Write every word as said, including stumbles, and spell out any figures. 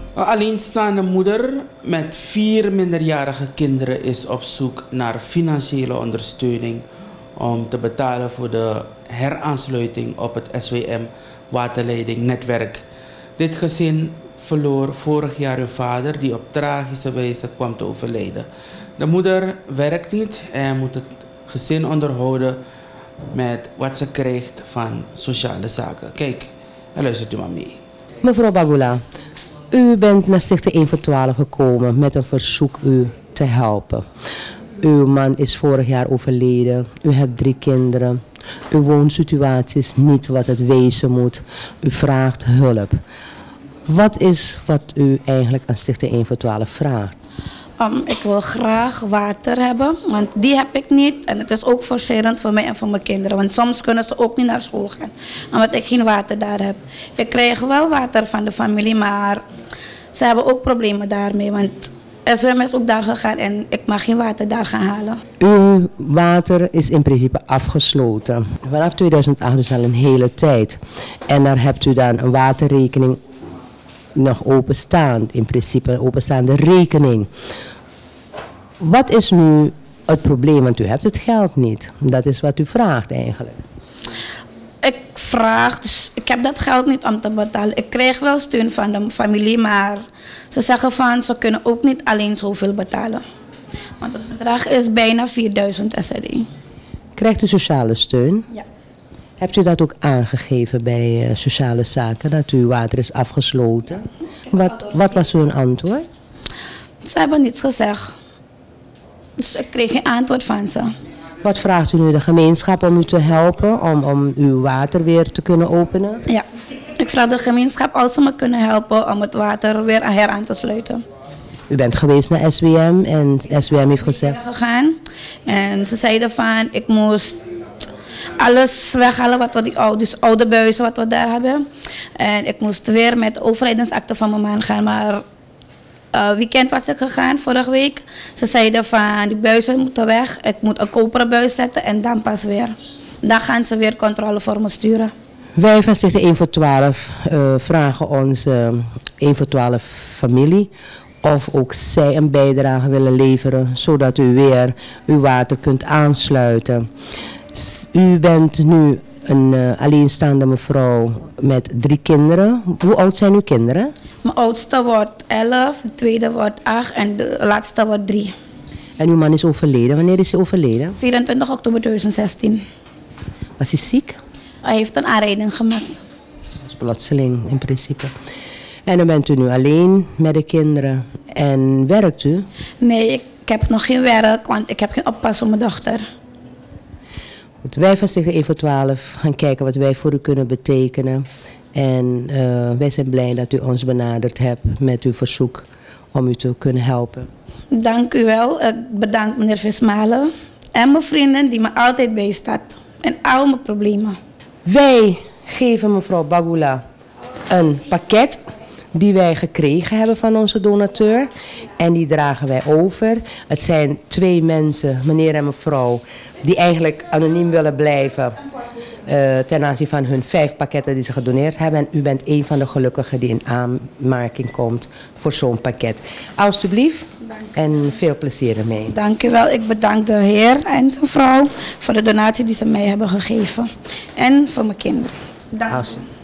Een alleenstaande moeder met vier minderjarige kinderen is op zoek naar financiële ondersteuning om te betalen voor de heraansluiting op het S W M waterleidingnetwerk. Dit gezin verloor vorig jaar hun vader, die op tragische wijze kwam te overlijden. De moeder werkt niet en moet het gezin onderhouden met wat ze krijgt van sociale zaken. Kijk, en luistert u maar mee. Mevrouw Bagula, u bent naar Stichting één voor twaalf gekomen met een verzoek u te helpen. Uw man is vorig jaar overleden, u hebt drie kinderen. Uw woonsituatie is niet wat het wezen moet. U vraagt hulp. Wat is wat u eigenlijk aan Stichting één voor twaalf vraagt? Um, ik wil graag water hebben, want die heb ik niet. En het is ook frustrerend voor mij en voor mijn kinderen. Want soms kunnen ze ook niet naar school gaan, omdat ik geen water daar heb. Ik krijg wel water van de familie, maar ze hebben ook problemen daarmee. Want S W M is ook daar gegaan en ik mag geen water daar gaan halen. Uw water is in principe afgesloten. Vanaf tweeduizend acht dus al een hele tijd. En daar hebt u dan een waterrekening nog openstaand, in principe een openstaande rekening. Wat is nu het probleem? Want u hebt het geld niet. Dat is wat u vraagt eigenlijk. Ik vraag, dus ik heb dat geld niet om te betalen. Ik krijg wel steun van de familie, maar ze zeggen van ze kunnen ook niet alleen zoveel betalen. Want het bedrag is bijna vierduizend S R D. Krijgt u sociale steun? Ja. Hebt u dat ook aangegeven bij uh, sociale zaken, dat uw water is afgesloten? Wat, wat was uw antwoord? Ze hebben niets gezegd. Dus ik kreeg geen antwoord van ze. Wat vraagt u nu de gemeenschap om u te helpen, om, om uw water weer te kunnen openen? Ja, ik vraag de gemeenschap als ze me kunnen helpen om het water weer heraan te sluiten. U bent geweest naar S W M en S W M heeft gezegd... Ik ben gegaan en ze zeiden van ik moest alles weghalen wat we die oude, dus oude buizen wat we daar hebben. En ik moest weer met de overlijdensakte van mijn man gaan, maar uh, weekend was ik gegaan, vorige week. Ze zeiden van die buizen moeten weg, ik moet een koperen buis zetten en dan pas weer. Dan gaan ze weer controle voor me sturen. Wij van Stichting één voor twaalf uh, vragen onze één voor twaalf familie of ook zij een bijdrage willen leveren, zodat u weer uw water kunt aansluiten. U bent nu een uh, alleenstaande mevrouw met drie kinderen. Hoe oud zijn uw kinderen? Mijn oudste wordt elf, de tweede wordt acht en de laatste wordt drie. En uw man is overleden. Wanneer is hij overleden? vierentwintig oktober tweeduizend zestien. Was hij ziek? Hij heeft een aanrijding gemaakt. Dat is plotseling in principe. En dan bent u nu alleen met de kinderen. En werkt u? Nee, ik heb nog geen werk, want ik heb geen oppas voor mijn dochter. Goed, wij van Stichting één voor twaalf gaan kijken wat wij voor u kunnen betekenen. En uh, wij zijn blij dat u ons benaderd hebt met uw verzoek om u te kunnen helpen. Dank u wel. Ik bedank meneer Vismalen en mijn vrienden die me altijd bijstaat in al mijn problemen. Wij geven mevrouw Bagula een pakket die wij gekregen hebben van onze donateur. En die dragen wij over. Het zijn twee mensen, meneer en mevrouw, die eigenlijk anoniem willen blijven uh, ten aanzien van hun vijf pakketten die ze gedoneerd hebben. En u bent een van de gelukkigen die in aanmerking komt voor zo'n pakket. Alsjeblieft. En veel plezier ermee. Dank u wel. Ik bedank de heer en zijn vrouw voor de donatie die ze mij hebben gegeven. En voor mijn kinderen. Dank u.